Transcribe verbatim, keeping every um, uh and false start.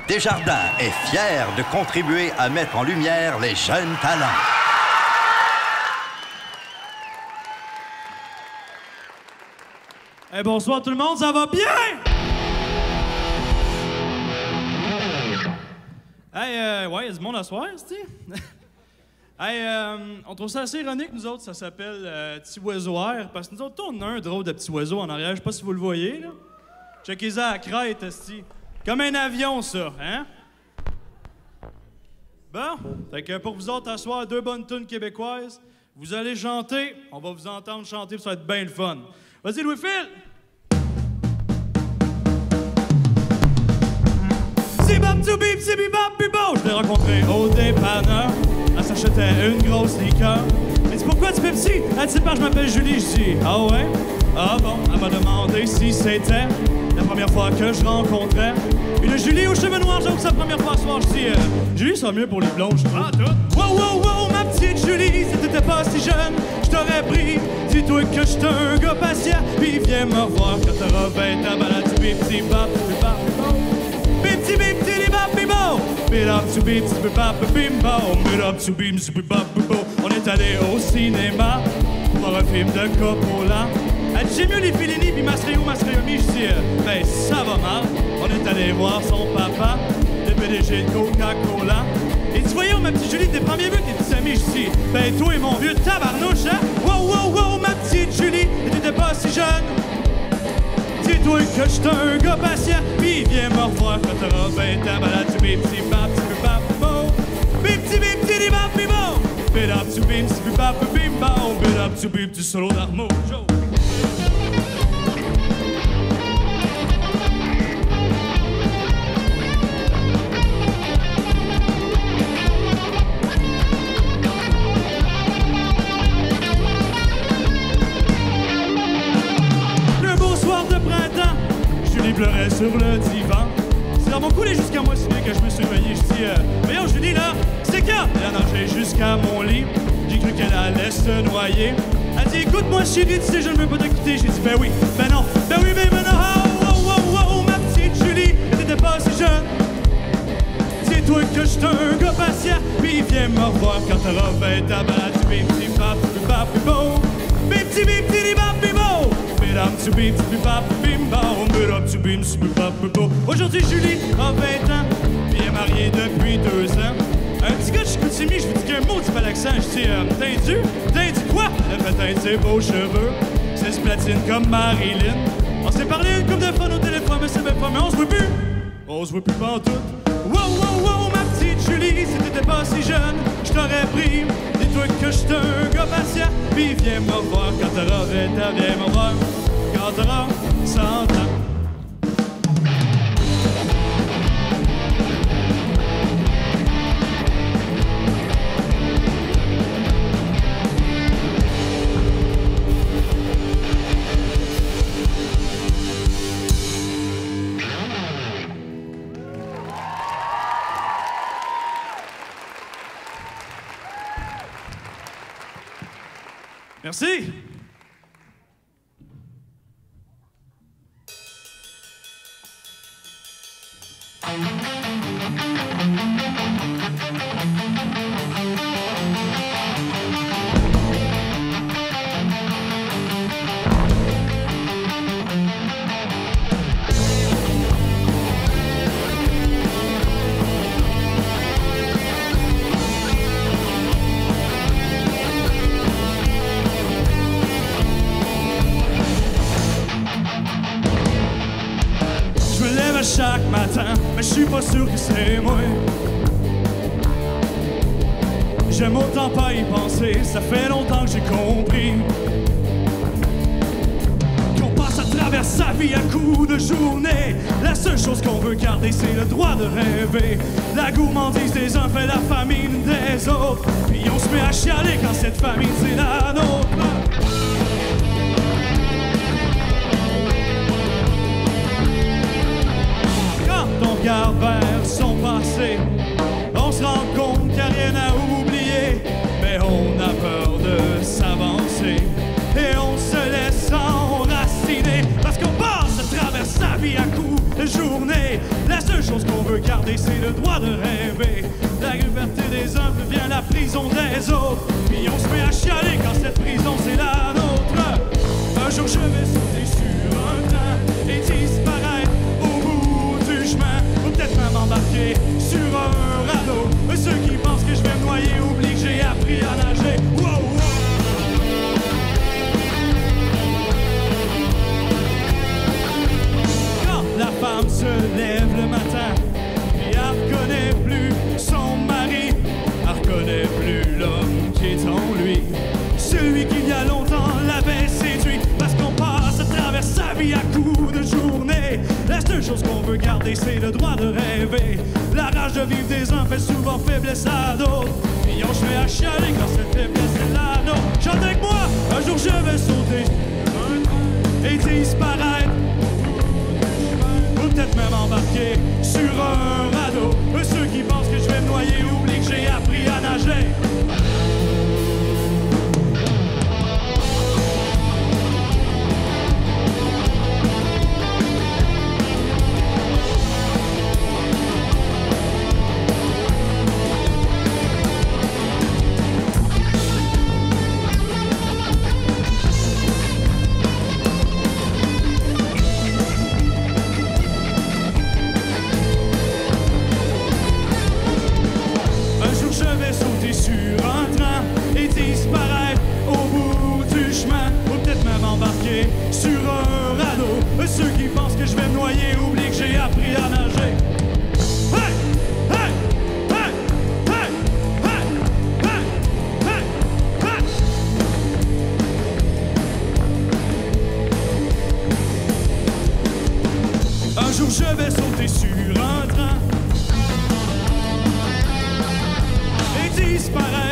Desjardins est fier de contribuer à mettre en lumière les jeunes talents. Hey, bonsoir tout le monde, ça va bien? Hey, euh, ouais, il y a du monde à soir, tu sais. Hey, euh, on trouve ça assez ironique, nous autres, ça s'appelle euh, Petit Oiseau Air, parce que nous autres, on a un drôle de petit oiseau en arrière, je sais pas si vous le voyez, là. Checkez ça à la crête, esti. Comme un avion, ça, hein? Bon, fait que pour vous autres, à soir, deux bonnes tunes québécoises, vous allez chanter, on va vous entendre chanter, ça va être bien le fun. Vas-y, Louis-Phil! Je l'ai rencontré au dépanneur. Elle s'achetait une grosse liqueur. Elle dit pourquoi tu Pepsi? Elle dit pas, je m'appelle Julie. Je dis ah ouais? Ah bon? Elle m'a demandé si c'était la première fois que je rencontrais une Julie aux cheveux noirs. J'avoue que c'est la première fois ce soir. Je dis euh, Julie, ça va mieux pour les blondes. Je dis ah tout. Wow wow wow, ma petite Julie, si t'étais pas si jeune, je t'aurais pris. Dis-toi que j'étais un gars patient. Puis viens me revoir quand t'auras vingt ans. Balade du petit bap, petit bap, Bipti bipti di bap bibo, bit up to bipti bip bimbo, bit up to bimti bip bibo. On est allé au cinéma pour voir un film de Coppola. Elle dit j'ai mieux les Fellini puis Masrio Masriomi. Je dis euh, ben ça va mal. On est allé voir son papa, le P D G de Coca-Cola. Il dit voyons ma petite Julie, t'es premier vu tes petits amis. Je dis ben toi et mon vieux tabarnouche, hein. Wow wow wow ma petite Julie, et t'étais pas si jeune. Dis-toi que j'suis un gars patient, pis viens me revoir quand t'auras vingt ans. Balade du bipti bap tu bap bo, bipti bipti di bap bibo, bit up tu bim tu bap bimbo, bit up tu bip du solo d'Armo. Pleurait sur le divan. C'est dans mon couler jusqu'à moi, si bien que je me suis réveillé. Je dis, euh, voyons, Julie, là, c'est quand? Elle a nagé jusqu'à mon lit. J'ai cru qu'elle allait se noyer. Elle dit, écoute-moi, chérie, tu sais, je ne veux pas te quitter. J'ai dit, ben oui, ben non, ben oui, ben, ben non. Oh, oh, oh, oh, ma petite Julie, t'étais pas si jeune. Dis-toi que j'suis un gars patient. Puis viens me revoir quand t'auras vingt ans. Balade du bipti bap bap bibo, bipti bipti di bap bibo. Aujourd'hui, Julie a vingt ans, puis est mariée depuis deux ans. Un petit gars de Chicoutimi, je vous dis qu'un mot, dit pas l'accent. Je dis, euh, teindu? Teindu quoi? Elle fait teindre ses beaux cheveux, c'est platine comme Marilyn. On s'est parlé une couple de fois au téléphone, mais c'est même pas, mais on se voit plus. On se voit plus pantoute. Wow, wow, wow, ma petite Julie, si t'étais pas si jeune, je t'aurais pris. Dis-toi que j'étais un gars patient, puis viens me revoir quand t'auras vingt ans, viens me voir quand t'auras cent ans. Merci. Chaque matin, mais je suis pas sûr que c'est moi. J'aime autant pas y penser, ça fait longtemps que j'ai compris qu'on passe à travers sa vie à coups de journée. La seule chose qu'on veut garder, c'est le droit de rêver. La gourmandise des uns fait la famine des autres, puis on se met à chialer quand cette famine c'est la nôtre. On regarde vers son passé, on se rend compte qu'il n'y a rien à oublier, mais on a peur de s'avancer et on se laisse enraciner parce qu'on passe à travers sa vie à coups de journée. La seule chose qu'on veut garder, c'est le droit de rêver. La liberté des uns devient la prison des autres. Puis on se met à chialer quand cette prison c'est la nôtre. Un jour je vais sauter sur un train et disparaître au bout du chemin. Ou peut-être même embarquer sur un radeau. Mais ceux qui pensent que je vais me noyer oublient que j'ai appris à nager. Wow, wow. Quand la femme se lève le matin et elle reconnaît plus son mari, elle reconnaît plus l'homme qui est en lui, celui qui il y a longtemps l'avait séduit. Parce qu'on passe à travers sa vie à coups de journée. La seule chose qu'on veut garder, c'est le droit de rêver. La rage de vivre des uns fait souvent faiblesse à d'autres. Et on se met à chialer quand cette faiblesse est la nôtre. Chante avec moi, un jour je vais sauter et disparaître. Ou peut-être même embarquer sur un radeau. Ceux qui pensent que je vais me noyer oublient que j'ai appris à nager. Sauter sur un train et disparaître au bout du chemin. Ou peut-être même embarquer sur un radeau. Ceux qui pensent que je vais me noyer oublient que j'ai appris à nager. Hey! Hey! Hey! Hey! Hey! Hey! Hey! Hey! Un jour je vais sauter sur un train et disparaître